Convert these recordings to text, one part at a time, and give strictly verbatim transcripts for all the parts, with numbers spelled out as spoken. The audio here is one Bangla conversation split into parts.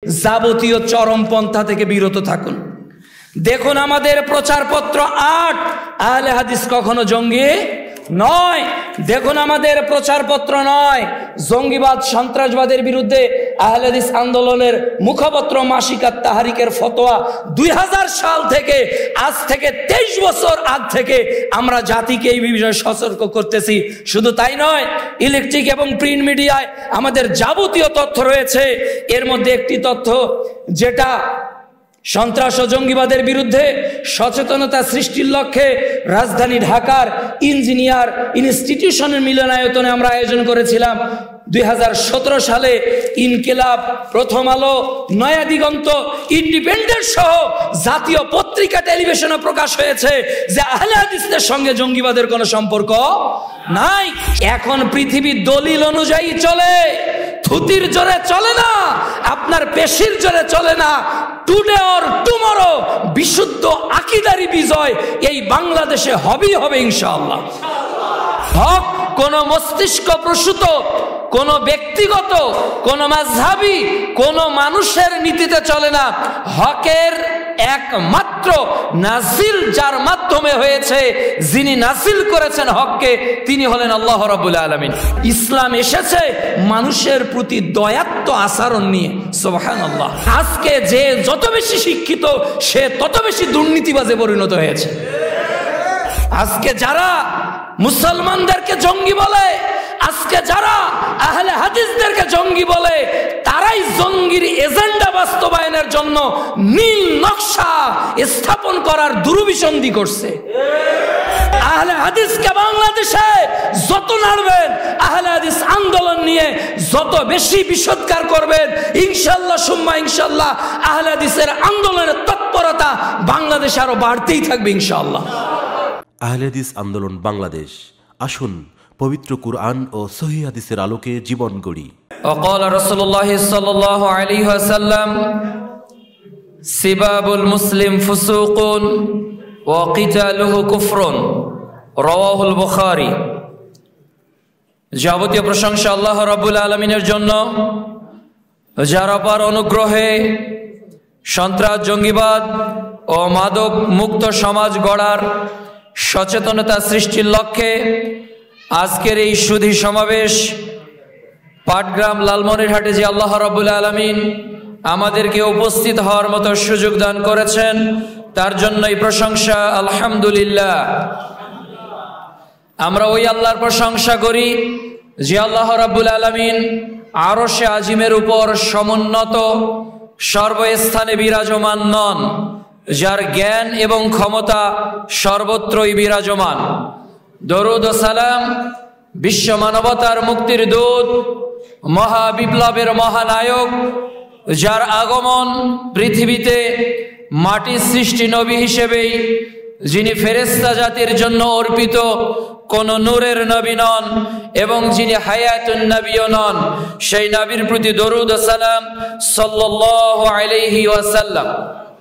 যাবতীয় চরমপন্থা থেকে বিরত থাকুন। দেখুন আমাদের প্রচারপত্র আট, আহলে হাদিস কখনো জঙ্গি নয়। দেখুন আমাদের প্রচারপত্র নয় জঙ্গিবাদ সন্ত্রাসবাদের বিরুদ্ধে আহলে হাদিস আন্দোলনের মুখপত্র মাসিকাত তাহারিকের ফতোয়া দুই হাজার সাল থেকে আজ থেকে তেইশ বছর আগ থেকে আমরা জাতিকে এই বিষয়ে সতর্ক করতেছি। শুধু তাই নয়, ইলেকট্রিক এবং প্রিন্ট মিডিয়ায় আমাদের যাবতীয় তথ্য রয়েছে। এর মধ্যে একটি তথ্য যেটা সন্ত্রাস ও জঙ্গিবাদের বিরুদ্ধে সচেতনতা সৃষ্টির লক্ষ্যে রাজধানী ঢাকার ইঞ্জিনিয়ার ইনস্টিটিউশনের মিলনায়তনে আমরা আয়োজন করেছিলাম দুই হাজার সতেরো সালে। ইনকিলাব, প্রথম আলো, নয়া দিগন্ত, ইন্ডিপেন্ডেন্ট সহ জাতীয় পত্রিকা টেলিভিশনে প্রকাশ হয়েছে যে আহলে হাদিসদের সঙ্গে জঙ্গিবাদের কোনো সম্পর্ক নাই। এখন পৃথিবী দলিল অনুযায়ী চলে, থুতির জোরে চলে না, আপনার পেশির জোরে চলে না। টুডে অর টুমরো বিশুদ্ধ আকীদারি বিজয় এই বাংলাদেশে হবেই হবে ইনশাআল্লাহ। হক কোন মস্তিষ্ক প্রসূত, কোন ব্যক্তিগত, কোন মাযহাবী, কোন মানুষের নীতিতে চলে না। হকের একমাত্র নাজিল যার মাধ্যমে হয়েছে, যিনি নাজিল করেছেন হককে, তিনি হলেন আল্লাহ রাব্বুল আলামিন। ইসলাম এসেছে মানুষের প্রতি দয়াত্ম আচরণ নিয়ে। সুবহানাল্লাহ। আজকে যে যত বেশি শিক্ষিত সে তত বেশি দুর্নীতিবাজে পরিণত হয়েছে। আজকে যারা মুসলমানদেরকে জঙ্গি বলে, আজকে যারা আহলে হাদিসদেরকে জঙ্গি বলে, তারাই জঙ্গির এজেন্ডা বাস্তবায়নের জন্য নীল নকশা স্থাপন করার দুরভিসন্ধি করছে। আহলে হাদিসকে বাংলাদেশে যত নাড়বেন, আহলে হাদিস আন্দোলন নিয়ে যত বেশি বিষোদ্গার করবেন, ইনশাআল্লাহ সুম্মা ইনশাআল্লাহ আহলে হাদিসের আন্দোলনের তৎপরতা বাংলাদেশে আরো বাড়তেই থাকবে ইনশাআল্লাহ। আহলে হাদিস আন্দোলন বাংলাদেশ, আসুন পবিত্র কুরআন ও সহিহ হাদিসের আলোকে জীবন গড়ি। وقال رسول الله صلى الله عليه وسلم سباب المسلم فسوق وقتاله كفر رواه البخاري। যাবতীয় প্রশংসা আল্লাহ রাব্বুল আলামিনের জন্য, যার অপার অনুগ্রহে সন্ত্রাস, জঙ্গিবাদ ও মাদক মুক্ত সমাজ গড়ার সচেতনতা সৃষ্টির লক্ষ্যে আজকের এই সুধী সমাবেশ পাটগ্রাম লালমনিরহাটে যে আল্লাহ রাব্বুল আলামিন আমাদেরকে উপস্থিত হওয়ার মতো সুযোগ দান করেছেন, তার জন্যই প্রশংসা আলহামদুলিল্লাহ। আমরা ওই আল্লাহর প্রশংসা করি যে আল্লাহ রাব্বুল আলামিন আরশে আজিমের উপর সমুন্নত সর্বস্থানে বিরাজমান নন, যার জ্ঞান এবং ক্ষমতা সর্বত্রই বিরাজমান। দরুদ ও সালাম বিশ্ব মানবতার মুক্তির দূত, মহা বিপ্লবের মহানায়ক, যার আগমন পৃথিবীতে মাটি সৃষ্টি নবী হিসেবেই, যিনি ফেরেশতা জাতির জন্য অর্পিত কোন নূরের নবী নন এবং যিনি হায়াতুন নবীও নন, সেই নবীর প্রতি দরুদ ও সালাম সাল্লাল্লাহু আলাইহি ওয়াসাল্লাম।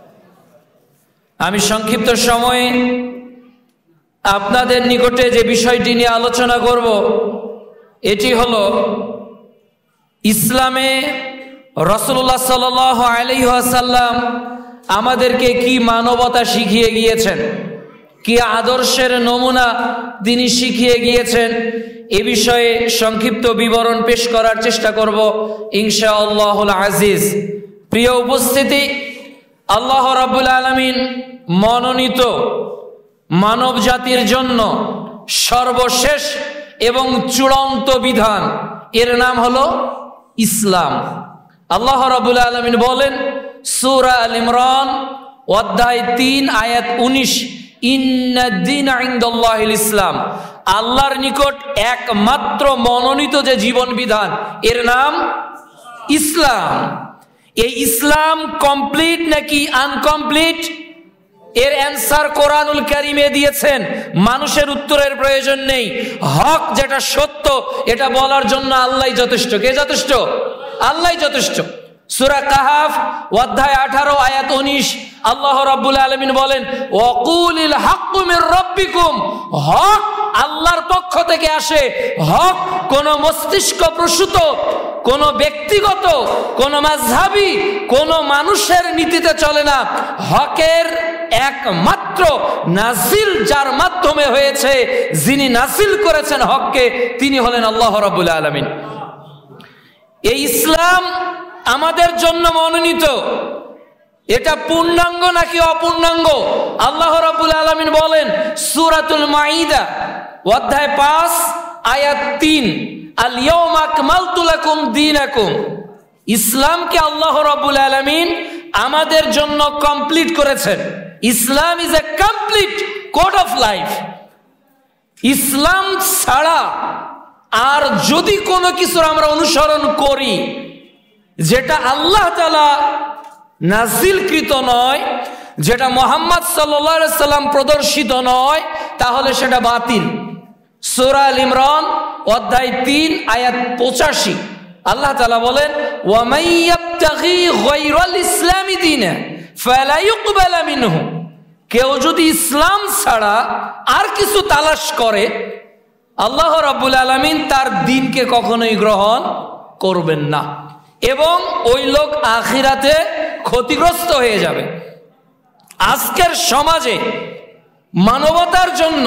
আমি সংক্ষিপ্ত সময়ে আপনাদের নিকটে যে বিষয়টি নিয়ে আলোচনা করব, এটি হলো ইসলামে রাসূলুল্লাহ সাল্লাল্লাহু আলাইহি ওয়াসাল্লাম আমাদেরকে কি মানবতা শিখিয়ে গিয়েছেন, কি আদর্শের নমুনা তিনি শিখিয়ে গিয়েছেন, এ বিষয়ে সংক্ষিপ্ত বিবরণ পেশ করার চেষ্টা করব ইনশাআল্লাহুল আজিজ। প্রিয় উপস্থিতি, আল্লাহ রাব্বুল আলামিন মনোনীত মানব জাতির জন্য সর্বশেষ এবং চূড়ান্ত বিধান, এর নাম হলো ইসলাম। আল্লাহ রাব্বুল আলামিন বলেন সূরা আল ইমরান অধ্যায় তিন আয়াত উনিশ, ইন্নাদ-দীনা ইনদাল্লাহিল ইসলাম, আল্লাহর নিকট একমাত্র মনোনীত যে জীবন বিধান, এর নাম ইসলাম। এই ইসলাম কমপ্লিট নাকি আনকমপ্লিট, এর অ্যান্সার কোরআনুল কারীমে দিয়েছেন, মানুষের উত্তরের প্রয়োজন নেই। হক যেটা সত্য এটা বলার জন্য আল্লাহই যথেষ্ট। কে যথেষ্ট? আল্লাহই যথেষ্ট। সূরা কাহাফ অধ্যায় আঠারো আয়াত উনিশ, আল্লাহ রাব্বুল আলামিন বলেন ওয়াকুলিল হাক্কু মির রাব্বিকুম, হক আল্লাহর পক্ষ থেকে আসে। হক কোন মস্তিষ্ক প্রসূত, কোন ব্যক্তিগত, কোন মাযহাবী, কোন মানুষের নীতিতে চলে না। হকের একমাত্র নাজিল যার মাধ্যমে হয়েছে, যিনি নাজিল করেছেন হককে, তিনি হলেন আল্লাহ রাব্বুল আলামিন। এই ইসলাম আমাদের জন্য মনোনীত। এটা পূর্ণাঙ্গ নাকি অপূর্ণাঙ্গ? আল্লাহ রাব্বুল আলামিন বলেন সূরাতুল মাইদা অধ্যায় পাঁচ আয়াত তিন, আল ইয়াউমা আকমালতু লাকুম দীনাকুম। ইসলামকে আল্লাহ রাব্বুল আলামিন আমাদের জন্য কমপ্লিট করেছেন। Islam is a complete code of life. ইসলাম ছাড়া আর যদি কোনো কিছুর আমরা অনুসরণ করি যেটা আল্লাহ তাআলা নাজিলকৃত নয়, যেটা মুহাম্মদ সাল্লাল্লাহু আলাইহি সাল্লাম প্রদর্শিত নয়, তাহলে সেটা বাতিল। সূরা আল ইমরান অধ্যায় তিন আয়াত পঁচাশি আল্লাহ তাআলা বলেন ওয়া মাইয়াবতাগি গায়রাল ইসলামি দীনা ফালা ইউকবালা মিনহু। কেউ যদি ইসলাম ছাড়া আর কিছু তালাশ করে, আল্লাহ রাব্বুল আলামিন তার দ্বীনকে কখনোই গ্রহণ করবেন না, এবং ওই লোক আখিরাতে ক্ষতিগ্রস্ত হয়ে যাবে। আজকের সমাজে মানবতার জন্য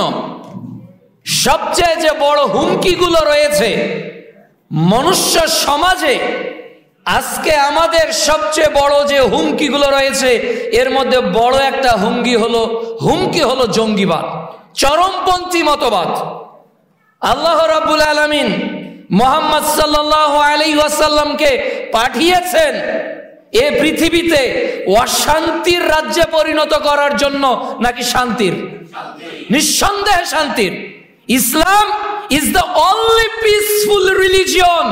সবচেয়ে যে বড় হুমকিগুলো রয়েছে মনুষ্য সমাজে, আজকে আমাদের সবচেয়ে বড় যে হুমকিগুলো রয়েছে এর মধ্যে বড় একটা হুমকি হলো হুমকি হলো জঙ্গিবাদ, চরমপন্থী মতবাদ। আল্লাহ রাব্বুল আলামিন মুহাম্মদ সাল্লাল্লাহু আলাইহি ওয়াসাল্লামকে পাঠিয়েছেন এ পৃথিবীতে অশান্তির রাজ্যে পরিণত করার জন্য নাকি শান্তির? নিঃসন্দেহে শান্তির। Islam is the only peaceful religion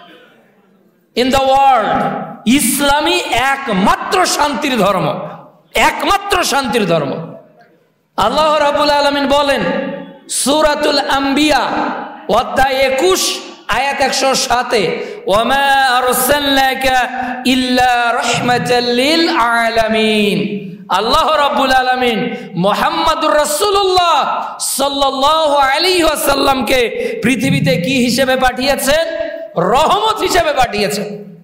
in the world. ইসলামই একমাত্র শান্তির ধর্ম, একমাত্র শান্তির ধর্ম। আল্লাহ রাব্বুল আলামিন বলেন সূরাতুল আম্বিয়া অধ্যায় একুশ আয়াত একশো সাতে ওয়ামা আরসালনাকা ইল্লা রাহমাতাল লিল আলামিন। আল্লাহ রাব্বুল আলামিন মুহাম্মদুর রাসূলুল্লাহ সাল্লাল্লাহু আলাইহি ওয়াসাল্লামকে পৃথিবীতে কি হিসেবে পাঠিয়েছেন? রহমত হিসেবে পাঠিয়েছেন।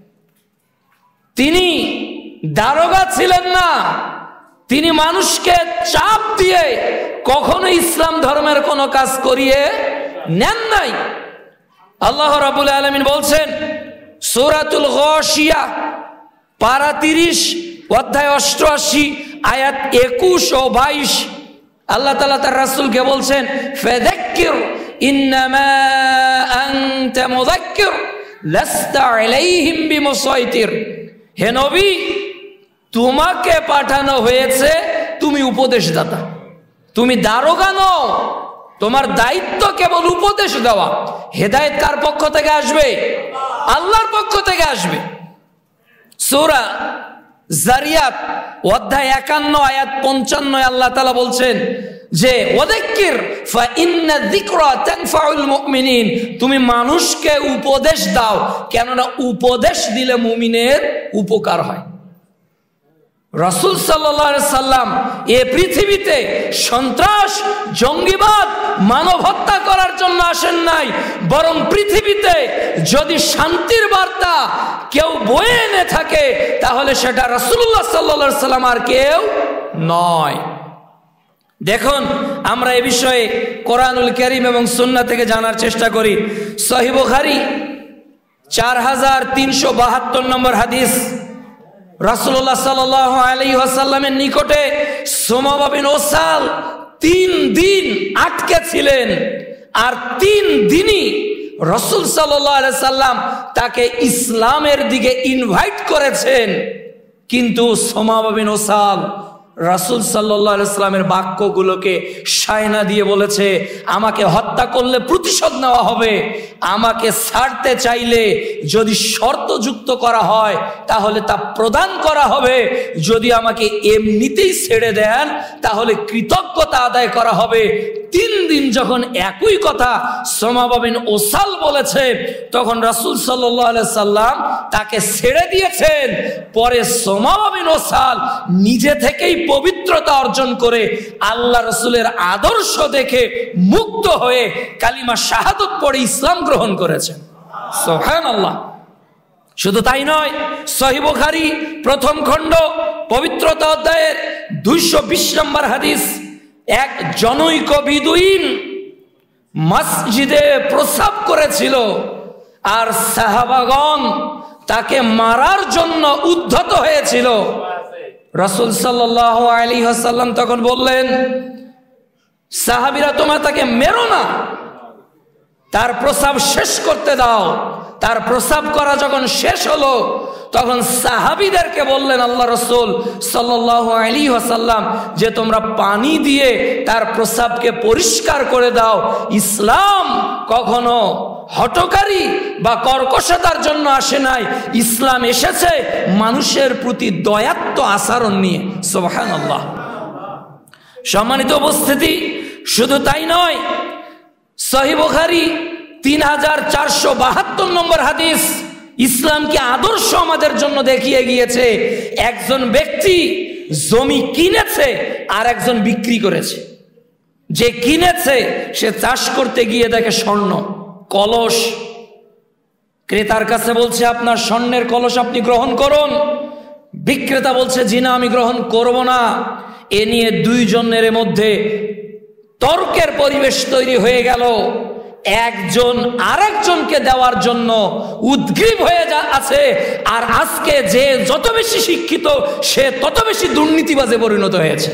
তিনি দারোগা ছিলেন না, তিনি মানুষকে চাপ দিয়ে কখনো ইসলাম ধর্মের কোনো কাজ করিয়ে নেন নাই। আল্লাহ রাব্বুল আলামিন বলছেন সূরাতুল গাশিয়া পারা তিরিশ অধ্যায় অষ্টআশি আয়াত একুশ ও বাইশ আল্লাহ তাআলা তার রাসূলকে বলছেন ফাযাক্কির ইন্নামা আনতা মুযাক্কির লাস্তা আলাইহিম বিমুসাইতির। হে নবী, তোমাকে পাঠানো হয়েছে, তুমি উপদেশদাতা, তুমি দারোগা নও। তোমার দায়িত্ব কেবল উপদেশ দেওয়া। হেদায়েত কার পক্ষ থেকে আসবে? আল্লাহর পক্ষ থেকে আসবে। সূরা জারিয়াত অধ্যায় একান্ন আয়াত পঞ্চান্ন আল্লাহ তাআলা বলছেন যে ওয়াযাক্কির ফা ইন্না যিকরা তানফাউল মুমিনিন। তুমি মানুষকে উপদেশ দাও, কেননা উপদেশ দিলে মুমিনের উপকার হয়। রাসূল সাল্লাল্লাহু আলাইহি সাল্লাম এই পৃথিবীতে সন্ত্রাস, জঙ্গিবাদ, মানব হত্যা করার জন্য আসেন নাই, বরং পৃথিবীতে যদি শান্তির বার্তা কেউ বয়ে এনে থাকে তাহলে সেটা রাসূলুল্লাহ সাল্লাল্লাহু আলাইহি সাল্লাম আর কেউ নয়। দেখুন, আমরা এ বিষয়ে কোরআনুল কারীম এবং সুন্নাহ থেকে জানার চেষ্টা করি। সহিহ বুখারী চার হাজার তিনশো বাহাত্তর নম্বর হাদিস, রাসূলুল্লাহ সাল্লাল্লাহু আলাইহি ওয়াসাল্লামের নিকটে সুমামা বিন ওসাল তিন দিন আটকে ছিলেন, আর তিন দিনই রাসূল সাল্লাল্লাহু আলাইহি সাল্লাম তাকে ইসলামের দিকে ইনভাইট করেছেন। কিন্তু সুমামা বিন ওসাল রাসূল সাল্লাল্লাহু আলাইহি সাল্লামের বাক্যগুলোকে সায়না দিয়ে বলেছে, আমাকে হত্যা করলে প্রতিশোধ নেওয়া হবে, আমাকে ছাড়তে চাইলে যদি শর্ত যুক্ত করা হয় তাহলে তা প্রদান করা হবে, যদি আমাকে এমনিতেই ছেড়ে দেন তাহলে কৃতজ্ঞতা আদায় করা হবে। তিন দিন যখন একই কথা সুমামা বিন ওসাল বলেছে, তখন রাসূল সাল্লাল্লাহু আলাইহি সাল্লাম তাকে ছেড়ে দিয়েছেন। পরে সুমামা বিন ওসাল নিজে থেকেই পবিত্রতা অর্জন করে আল্লাহ রাসূলের আদর্শ দেখে মুগ্ধ হয়ে কালিমা শাহাদাত পড়ে ইসলাম গ্রহণ করেছেন। সুবহানাল্লাহ। শুধু তাই নয়, সহিহ বুখারী প্রথম খণ্ড পবিত্রতা অধ্যায়ের দুইশো বিশ নম্বর হাদিস, এক জনৈক বিদুইন মসজিদে প্রস্রাব করেছিল আর সাহাবাগণ তাকে মারার জন্য উদ্ধত হয়েছিল। রাসূল সাল্লাল্লাহু আলাইহি ওয়াসাল্লাম তখন বললেন, সাহাবীরা তোমরা তাকে মেরো না, তার প্রস্রাব শেষ করতে দাও। তার প্রস্রাব করা যখন শেষ হলো তখন সাহাবীদেরকে বললেন আল্লাহ রাসূল সাল্লাল্লাহু আলাইহি ওয়াসাল্লাম যে তোমরা পানি দিয়ে তার প্রস্রাবকে পরিষ্কার করে দাও। ইসলাম কখনো হঠকারী বা কর্কশতার জন্য আসে নাই, ইসলাম এসেছে মানুষের প্রতি দয়াত্ম আচরণ নিয়ে। সুবহানাল্লাহ। সম্মানিত উপস্থিতি, শুধু তাই নয়, সহিহ বুখারী তিন হাজার চারশো বাহাত্তর নম্বর হাদিস, ইসলামকে আদর্শ আমাদের জন্য দেখিয়ে গিয়েছে। একজন ব্যক্তি জমি কিনেছে আর একজন বিক্রি করেছে। যে কিনেছে সে চাষ করতে গিয়ে দেখে স্বর্ণ কলস, ক্রেতার কাছে বলছে আপনার স্বর্ণের কলস আপনি গ্রহণ করুন। বিক্রেতা বলছে জি না, আমি গ্রহণ করব না। এ নিয়ে দুইজনের মধ্যে তর্কের পরিবেশ তৈরি হয়ে গেল। একজন আরেকজনকে দেওয়ার জন্য উদ্গ্রীব হয়ে যা আছে, আর আজকে যে যত বেশি শিক্ষিত সে তত বেশি দুর্নীতিবাজে পরিণত হয়েছে।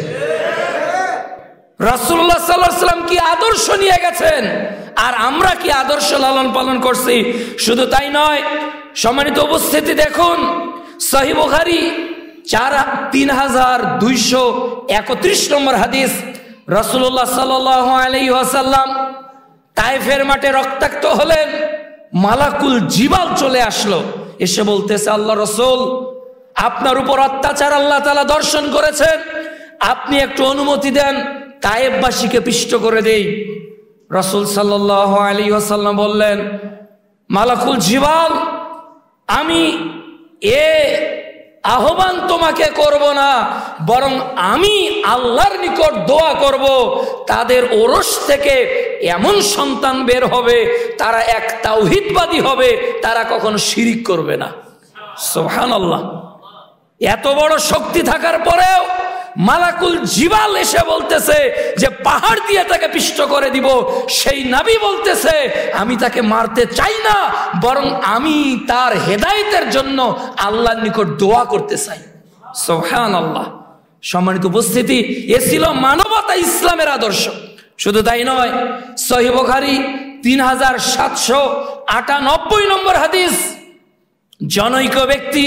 রাসূলুল্লাহ সাল্লাল্লাহু আলাইহি ওয়াসাল্লাম কি আদর্শ নিয়ে গেছেন আর আমরা কি আদর্শ লালন পালন করছি। শুধু তাই নয়, সম্মানিত উপস্থিতি, দেখুন সহিহ বুখারী চার তিন হাজার দুইশো একত্রিশ নম্বর হাদিস, রাসূলুল্লাহ সাল্লাল্লাহু আলাইহি ওয়াসাল্লাম তায়েফের মাঠে রক্তাক্ত হলেন। মালাকুল জিবাল চলে আসলো, এসে বলতেছে আল্লাহ রাসূল আপনার উপর অত্যাচার আল্লাহ তাআলা দর্শন করেছেন, আপনি একটু অনুমতি দেন তায়েফবাসীকে পিষ্ট করে দেই। রাসূল সাল্লাল্লাহু আলাইহি ওয়াসাল্লাম বললেন, মালাকুল জিবাল, আমি এ আহ্বান তোমাকে করব না, বরং আমি আল্লাহর নিকট দোয়া করব তাদের ওরস থেকে এমন সন্তান বের হবে তারা এক তাওহীদবাদী হবে, তারা কখনো শিরিক করবে না। সুবহানাল্লাহ। এত বড় শক্তি থাকার পরেও মালাকুল জিবাল এসে বলতেছে যে পাহাড় দিয়ে তাকে পিষ্ট করে দিব। সেই নবী বলতেছে আমি তাকে মারতে চাই না, বরং আমি তার হেদায়েতের জন্য আল্লাহর নিকট দোয়া করতে চাই। সুবহানাল্লাহ। সম্মানিত উপস্থিতি, এ ছিল মানবতা ইসলামের আদর্শ। শুধু তাই নয়, সহিহ বুখারী তিন হাজার সাতশো আটানব্বই নম্বর হাদিস, জনৈক ব্যক্তি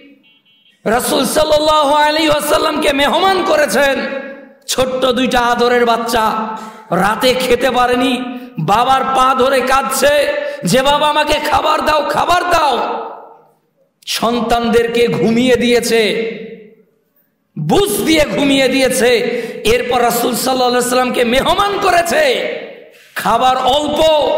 রাসূল সাল্লাল্লাহু আলাইহি ওয়াসাল্লামকে মেহমান করেছেন। ছোট্ট দুইটা আদরের বাচ্চা রাতে খেতে পারেনি, বাবার পা ধরে কাঁদছে যে বাবা আমাকে খাবার দাও, খাবার দাও। সন্তানদেরকে ঘুমিয়ে দিয়েছে, বুঝ দিয়ে ঘুমিয়ে দিয়েছে। এরপর রাসূল সাল্লাল্লাহু আলাইহি ওয়াসাল্লামকে মেহমান করেছে, খাবার অল্প।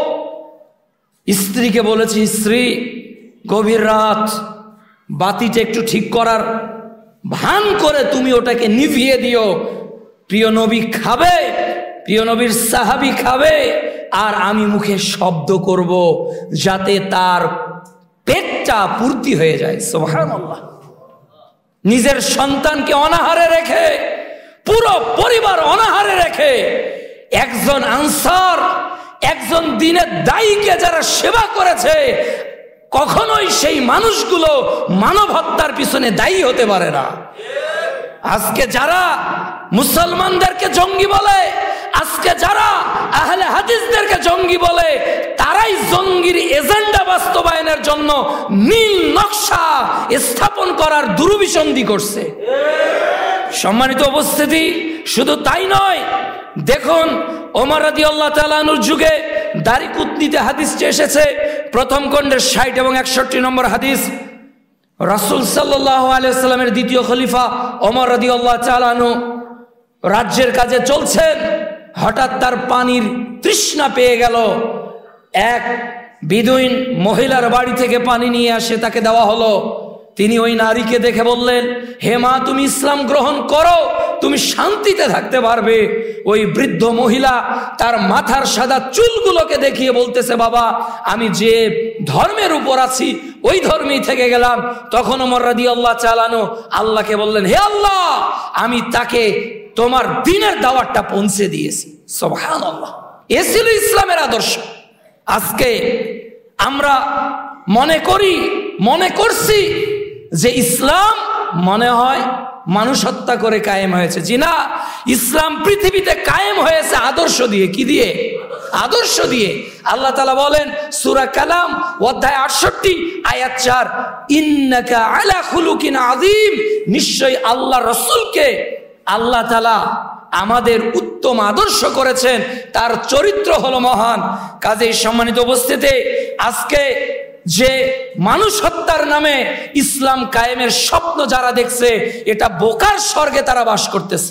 স্ত্রীকে বলেছি, স্ত্রী গভীর রাত, বাতিটা একটু ঠিক করার ভান করে তুমি ওটাকে নিভিয়ে দিও। প্রিয় নবী খাবে, প্রিয় নবীর সাহাবী খাবে, আর আমি মুখে শব্দ করব যাতে তার পেটটা পূর্তি হয়ে যায়। সুবহানাল্লাহ। নিজের সন্তানকে অনাহারে রেখে, পুরো পরিবার অনাহারে রেখে, একজন আনসার, একজন দ্বীনের দায়ীকে যারা সেবা করেছে, কখনোই সেই মানুষগুলো মানব হত্যার পিছনে দায়ী হতে পারে না। আজকে যারা মুসলমানদেরকে জঙ্গি বলে, আজকে যারা আহলে হাদিসদেরকে জঙ্গি বলে, তারাই জঙ্গির এজেন্ডা বাস্তবায়নের জন্য নীল নকশা স্থাপন করার দুরভিসন্ধি করছে। সম্মানিত উপস্থিতি, শুধু তাই নয়, দেখুন ওমর রাদিয়াল্লাহু তাআলা আনহুর যুগে দাড়ি কুতনিতে হাদিসটি এসেছে, প্রথম খণ্ডের ষাট এবং একষট্টি নম্বর হাদিস। রাসূল সাল্লাল্লাহু আলাইহি ওয়াসাল্লামের দ্বিতীয় খলিফা ওমর রাদিয়াল্লাহু তাআলা আনহু রাজ্যের কাজে চলছেন, হঠাৎ তার পানির তৃষ্ণা পেয়ে গেল। এক বিদুইন মহিলার বাড়ি থেকে পানি নিয়ে আসে, তাকে দেওয়া হলো। তিনি ওই নারীকে দেখে বললেন, হে মা, তুমি ইসলাম গ্রহণ করো, তুমি শান্তিতে থাকতে পারবে। ওই বৃদ্ধ মহিলা তার মাথার সাদা চুলগুলোকে দেখিয়ে বলতেছে, বাবা আমি যে ধর্মের উপর আছি ওই ধর্মেই থেকে গেলাম। তখন ওমর রাদিয়াল্লাহু তাআলা আনহু আল্লাহকে বললেন, হে আল্লাহ, আমি তাকে তোমার দ্বীনের দাওয়াতটা পৌঁছে দিয়েছি। সুবহানাল্লাহ, এ ছিল ইসলামের আদর্শ। আজকে আমরা মনে করি মনে করছি যে ইসলাম মনে হয় মানুষ হত্যা করে কায়েম হয়েছে। জি না, ইসলাম পৃথিবীতে কায়েম হয়েছে আদর্শ দিয়ে। কি দিয়ে? আদর্শ দিয়ে। আল্লাহ তাআলা বলেন সূরা কালাম অধ্যায় আটষট্টি আয়াত চার, ইন্নাকা আলা খুলুকিন আযীম, নিশ্চয়ই আল্লাহ রাসূলকে আল্লাহ তাআলা আমাদের উত্তম আদর্শ করেছেন, তার চরিত্র হলো মহান। কাজেই সম্মানিত উপস্থিতি, আজকে যে মানুষ হত্যার নামে ইসলাম কায়েমের স্বপ্ন যারা দেখছে, এটা বোকার স্বর্গে তারা বাস করতেছে।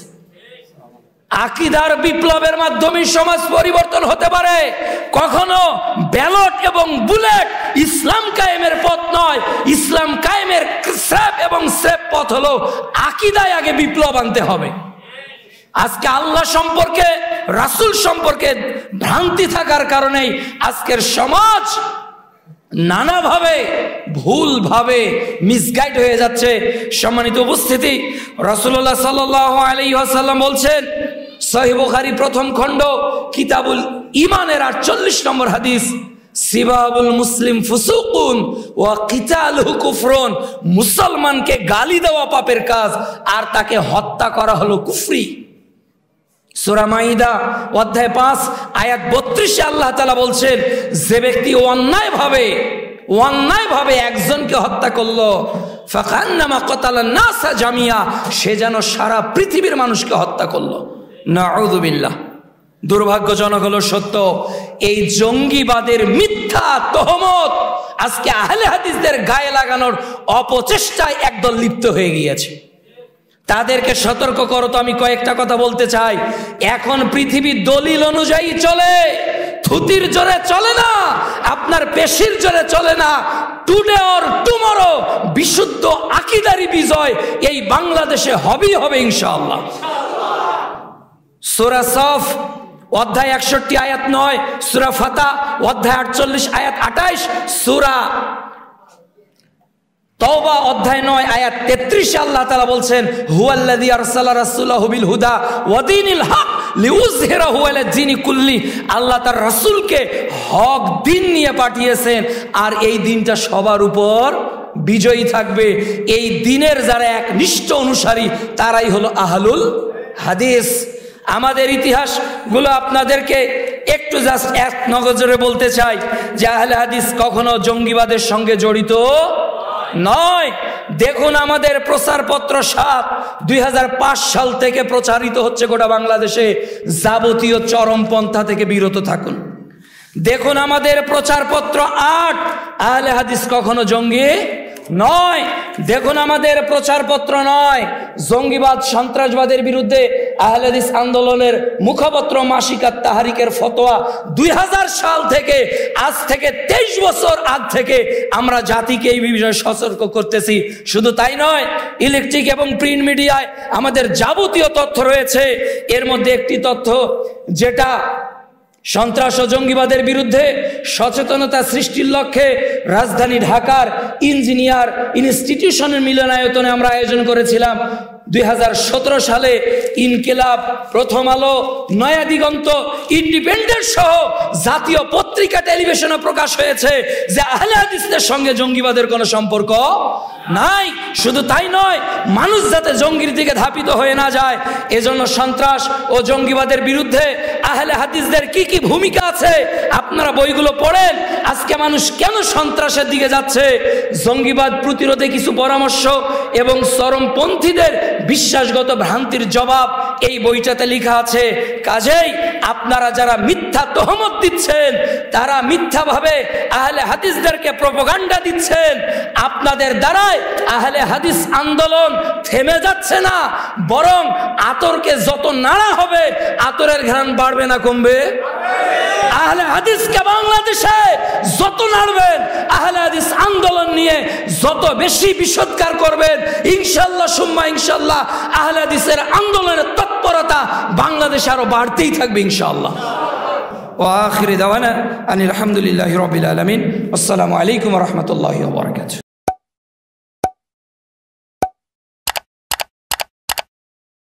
আকীদার বিপ্লবের মাধ্যমে সমাজ পরিবর্তন হতে পারে, কখনো ব্যালট এবং বুলেট ইসলাম কায়েমের পথ নয়। ইসলাম কায়েমের স্রেফ এবং স্রেফ পথ হলো আকীদায় আগে বিপ্লব আনতে হবে। আজকে আল্লাহ সম্পর্কে, রাসূল সম্পর্কে ভ্রান্তি থাকার কারণেই আজকের সমাজ নানাভাবে ভুলভাবে মিসগাইড হয়ে যাচ্ছে। সম্মানিত উপস্থিতি, রাসূলুল্লাহ সাল্লাল্লাহু আলাইহি ওয়াসাল্লাম বলছেন, সহিহ বুখারী প্রথম খণ্ড কিতাবুল ঈমানের আটচল্লিশ নম্বর হাদিস, সিবাবুল মুসলিম ফুসুকুন ওয়া কিতালুহু কুফরুন, মুসলমানকে গালি দেওয়া পাপের কাজ আর তাকে হত্যা করা হলো কুফরি। সূরা মাইদা অধ্যায় পাঁচ আয়াত বত্রিশে আল্লাহ তাআলা বলছেন, যে ব্যক্তি অন্যায়ভাবে অন্যায়ভাবে একজনকে হত্যা করলো, ফাকান্নামা কাতালান নাসা জামিয়া, সে যেন সারা পৃথিবীর মানুষকে হত্যা করলো। নাউযুবিল্লাহ। দুর্ভাগ্যজনক হলো সত্য, এই জঙ্গিবাদের মিথ্যা তহমত আজকে আহলে হাদিসদের গায়ে লাগানোর অপচেষ্টায় একদল লিপ্ত হয়ে গিয়েছে। তাদেরকে সতর্ক করো। তো আমি কয়েকটা কথা বলতে চাই। এখন পৃথিবী দলিল অনুযায়ী চলে, থুতির জোরে চলে না, আপনার পেশির জোরে চলে না। টুডে অর টুমরো বিশুদ্ধ আকীদারি বিজয় এই বাংলাদেশে হবেই হবে ইনশাআল্লাহ। সূরা সফ অধ্যায় একষট্টি আয়াত নয়, সূরা ফাতা অধ্যায় আটচল্লিশ আয়াত আটাইশ, সূরা তওবা অধ্যায় নয় আয়াত তেত্রিশ আল্লাহ তাআলা বলছেন, হুয়াল্লাযী আরসালা রাসূলাহু বিল হুদা ওয়া দীনিল হক লিইয়ুযহিরাহু আলা দীনি কুল্লি, আল্লাহ তার রাসূলকে হক দিন নিয়ে পাঠিয়েছেন আর এই দিনটা সবার উপর বিজয়ী থাকবে। এই দিনের যারা একনিষ্ঠ অনুসারী তারাই হলো আহলুল হাদিস। আমাদের ইতিহাসগুলো আপনাদেরকে একটু জাস্ট এক নজরে বলতে চাই যে আহলে হাদিস কখনো জঙ্গিবাদের সঙ্গে জড়িত নয়। দেখুন আমাদের প্রচারপত্র সাত দুই হাজার পাঁচ সাল থেকে প্রচারিত হচ্ছে গোটা বাংলাদেশে, যাবতীয় চরমপন্থা থেকে বিরত থাকুন। দেখুন আমাদের প্রচারপত্র আট, আহলে হাদিস কখনো জঙ্গি নয়। দেখুন আমাদের প্রচারপত্র নয়, জঙ্গিবাদ সন্ত্রাসবাদের বিরুদ্ধে আহলে হাদিস আন্দোলনের মুখপত্র মাসিকাত তাহারিকের ফতোয়া দুই হাজার সাল থেকে, আজ থেকে তেইশ বছর আগ থেকে আমরা জাতিকে এই বিষয়ে সতর্ক করতেছি। শুধু তাই নয়, ইলেকট্রিক এবং প্রিন্ট মিডিয়ায় আমাদের যাবতীয় তথ্য রয়েছে। এর মধ্যে একটি তথ্য যেটা সন্ত্রাস ও জঙ্গিবাদের বিরুদ্ধে সচেতনতা সৃষ্টির লক্ষ্যে রাজধানী ঢাকার ইঞ্জিনিয়ার ইনস্টিটিউশনের মিলনায়তনে আমরা আয়োজন করেছিলাম দুই হাজার সতেরো সালে। ইনকিলাব, প্রথম আলো, নয়া দিগন্ত, ইন্ডিপেন্ডেন্ট সহ জাতীয় পত্রিকা টেলিভিশনে প্রকাশ হয়েছে যে আহলে হাদিসদের সঙ্গে জঙ্গিবাদের কোনো সম্পর্ক নাই। শুধু তাই নয়, মানুষ যাতে জঙ্গির দিকে ধাপিত হয়ে না যায় এজন্য সন্ত্রাস ও জঙ্গিবাদের বিরুদ্ধে আহলে হাদিসদের কি কি ভূমিকা আছে আপনারা বইগুলো পড়েন। আজকে মানুষ কেন সন্ত্রাসের দিকে যাচ্ছে, জঙ্গিবাদ প্রতিরোধে কিছু পরামর্শ এবং চরমপন্থীদের বিশ্বাসগত ভ্রান্তির জবাব এই বইটাতে লেখা আছে। কাজেই আপনারা যারা মিথ্যা তহমত দিচ্ছেন, তারা মিথ্যাভাবে আহলে হাদিসদেরকে প্রোপাগান্ডা দিচ্ছেন, আপনাদের দ্বারায় আহলে হাদিস আন্দোলন থেমে যাচ্ছে না, বরং আতরকে যত নাড়া হবে আতরের ঘ্রাণ বাড়বে না কমবে? আহলে হাদিস হাদিসকে বাংলাদেশে যত নাড়বেন, আহলে হাদিস আন্দোলন নিয়ে যত বেশি বিশদকার করবেন, ইনশাআল্লাহ সুম্মা ইনশাআল্লাহ আহলে হাদিসের আন্দোলনের তৎপরতা বাংলাদেশে আরো বাড়তেই থাকবে ইনশাআল্লাহ। ওয়া আখিরু দাওয়ানা আনিল হামদুলিল্লাহি রাব্বিল আলামিন। আসসালামু আলাইকুম ওয়া রাহমাতুল্লাহি ওয়া বারাকাতুহু।